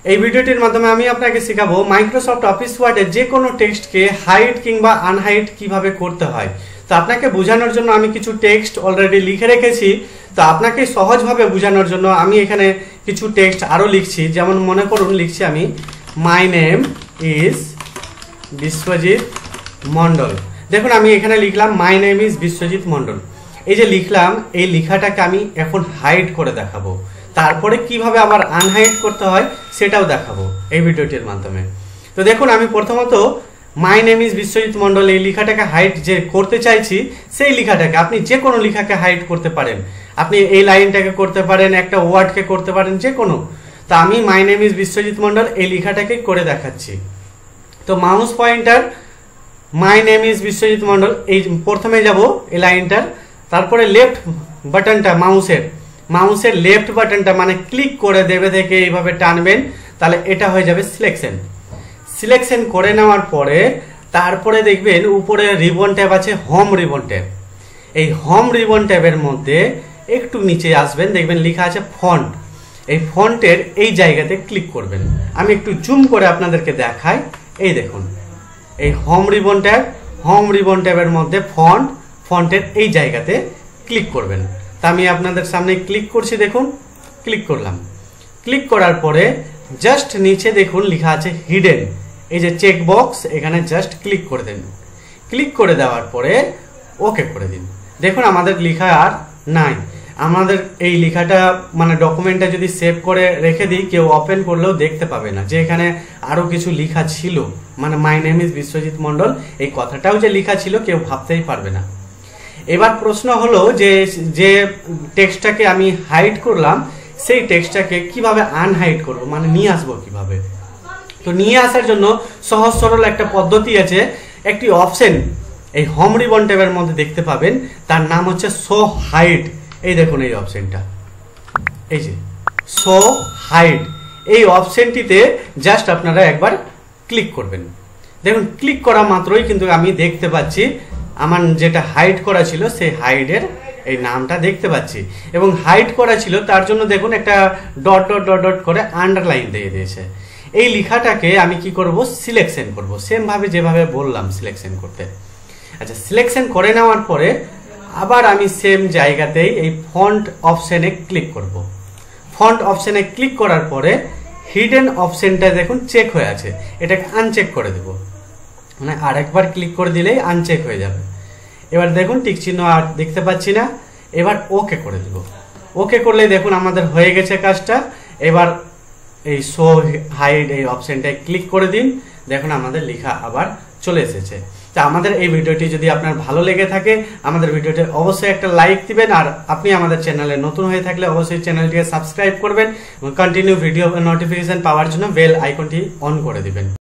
এই ভিডিওটির মাধ্যমে আমি আপনাকে শেখাবো মাইক্রোসফট অফিস ওয়ার্ডে যে কোনো টেক্সটকে হাইড কিংবা আনহাইড কিভাবে করতে হয়। তো আপনাকে বোঝানোর জন্য আমি কিছু টেক্সট অলরেডি লিখে রেখেছি। তো আপনাকে সহজভাবে বোঝানোর জন্য আমি এখানে কিছু টেক্সট আরও লিখছি। যেমন মনে করুন লিখছি আমি my name is Biswajit Mondal. দেখুন আমি এখানে লিখলাম my name is Biswajit Mondal. এই যে লিখলাম, এই লেখাটাকে আমি এখন হাইড করে দেখাবো। তারপরে কিভাবে আবার আনহাইড করতে হয় সেটাও দেখাবো এই ভিডিওটির মাধ্যমে। তো দেখুন আমি প্রথমত my name is Biswajit Mondal এই লেখাটাকে হাইড যে করতে চাইছি, সেই লেখাটাকে আপনি যে কোনো লেখাকে হাইড করতে পারেন। আপনি এই লাইনটাকে করতে পারেন, একটা ওয়ার্ডকে করতে পারেন, যে কোনো। তো আমি my name is Biswajit Mondal এই লেখাটাকে করে দেখাচ্ছি। তো mouse pointer my name is Biswajit Mondal এই প্রথমে যাব এই লাইনটার, তারপরে লেফট বাটনটা মাউসের লেফট বাটনটা মানে ক্লিক করে দেবে থেকে এইভাবে টানবেন, তাহলে এটা হয়ে যাবে সিলেকশন করে নেওয়ার পরে তারপরে দেখবেন উপরে রিবন ট্যাব আছে, হোম রিবন ট্যাব। এই হোম রিবন ট্যাবের মধ্যে একটু নিচে আসবেন, দেখবেন লেখা আছে ফন্ট। এই ফন্টের এই জায়গাতে ক্লিক করবেন। আমি একটু জুম করে আপনাদেরকে দেখাই। এই দেখুন এই হোম রিবন ট্যাবের মধ্যে ফন্টের এই জায়গাতে ক্লিক করবেন। তা আমি আপনাদের সামনে ক্লিক করছি, দেখুন ক্লিক করলাম। ক্লিক করার পরে জাস্ট নিচে দেখুন লেখা আছে হিডেন, এই যে চেক বক্স, এখানে জাস্ট ক্লিক করে দেন। ক্লিক করে দেওয়ার পরে ওকে করে দিন। দেখুন আমাদের লেখা আর নাই। আমাদের এই লেখাটা মানে ডকুমেন্টটা যদি সেভ করে রেখে দিই, কেউ ওপেন করলেও দেখতে পাবে না যে এখানে আরো কিছু লেখা ছিল। মানে my name is Biswajit Mondal এই কথাটাও যে লেখা ছিল কেউ ভাবতেই পারবে না। এবার প্রশ্ন হলো যে টেক্সটটাকে আমি হাইড করলাম, সেই টেক্সটটাকে কিভাবে আনহাইড করব, মানে নিয়ে আসবো কিভাবে। তো নিয়ে আসার জন্য সহজ সরল একটা পদ্ধতি আছে। একটি অপশন এই হোম রিবন ট্যাবের মধ্যে দেখতে পাবেন, তার নাম হচ্ছে শো হাইড। এই দেখুন এই অপশনটা, এই যে শো হাইড, এই অপশনটিতে জাস্ট আপনারা একবার ক্লিক করবেন। দেখুন ক্লিক করা মাত্রই কিন্তু আমি দেখতে পাচ্ছি আমার যেটা হাইড করা ছিল সেই হাইডের এই নামটা দেখতে পাচ্ছি। এবং হাইড করা ছিল তার জন্য দেখুন একটা ডট ডট ডট ডট করে আন্ডারলাইন দিয়ে দিয়েছে। এই লেখাটাকে আমি কি করব, সিলেকশন করব, সেম ভাবে যেভাবে বললাম সিলেকশন করতে। আচ্ছা সিলেকশন করে নেওয়ার পরে আবার আমি সেম জায়গাতেই এই ফন্ট অপশনে ক্লিক করব। ফন্ট অপশনে ক্লিক করার পরে হিডেন অপশনটা দেখুন চেক হয়ে আছে, এটাকে আনচেক করে দেব। মানে আরেকবার ক্লিক করে দিলেই আনচেক হয়ে যাবে। এবার দেখুন টিক চিহ্ন আর দেখতে পাচ্ছি না, এবার ওকে করে দেব। ওকে করলে দেখুন আমাদের হয়ে গেছে কাজটা। এবার এই শো হাইড এই অপশনটায় ক্লিক করে দিন, দেখুন আমাদের লেখা আবার চলে এসেছে। তা আমাদের এই ভিডিওটি যদি আপনার ভালো লেগে থাকে আমাদের ভিডিওটি অবশ্যই একটা লাইক দিবেন, আর আপনি আমাদের চ্যানেলে নতুন হয়ে থাকলে অবশ্যই চ্যানেলটিকে সাবস্ক্রাইব করবেন এবং কন্টিনিউ ভিডিও নোটিফিকেশন পাওয়ার জন্য বেল আইকনটি অন করে দিবেন।